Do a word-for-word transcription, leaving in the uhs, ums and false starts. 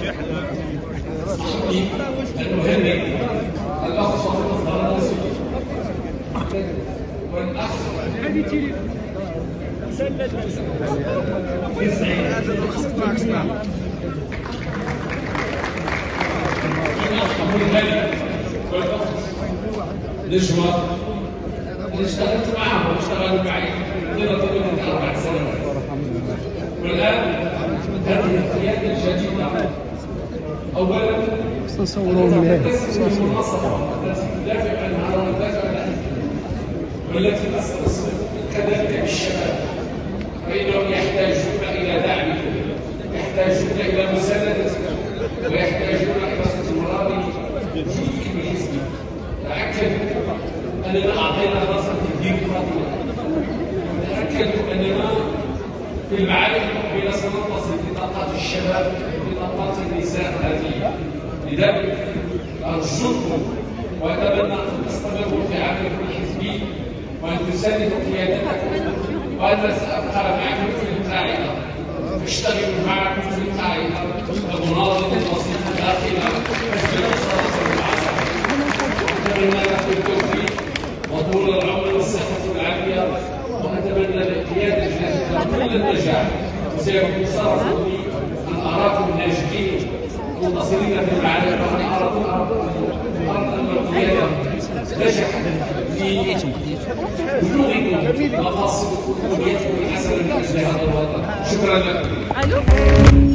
المهني الاخ صفوان الفرنسي والاخ نجوى اللي اشتغلت معهم واشتغلوا معي طيله مده اربع سنوات. والان هذه القياده الجديده اولا تستسلم المناصره التي تدافع عنها وتدافع عنها والتي تستسلم كذلك بالشباب، فانهم يحتاجون الى دعمكم، يحتاجون الى مساندتكم، ويحتاجون الى استمرار وجودكم الحزبي. تاكدوا اننا اعطينا دراسه في الديمقراطيه، تاكدوا اننا في المعارك المقبله سنتصل بطاقات الشباب وبطاقات النساء هذه. لذلك ارجوكم واتمنى ان تستمروا في عملكم الحزبي وان تساندوا قيادتكم، وانا سابقى معكم في القاعده، اشتغل معكم في القاعده ومناضله الوسيط داخل حزب الانصار والمعارضه. اتمنى لكم التوفيق وطول العمر والصحه والعافيه، واتمنى للقياده الجديده كل النجاح، وسيكون شرف لي ان اراكم ناجحين منتصرين في المعارك، وان اراكم ان القياده نجحت في بلوغكم مقاصدكم وامنيتكم الحسنه من اجل هذا الوطن. شكرا لكم.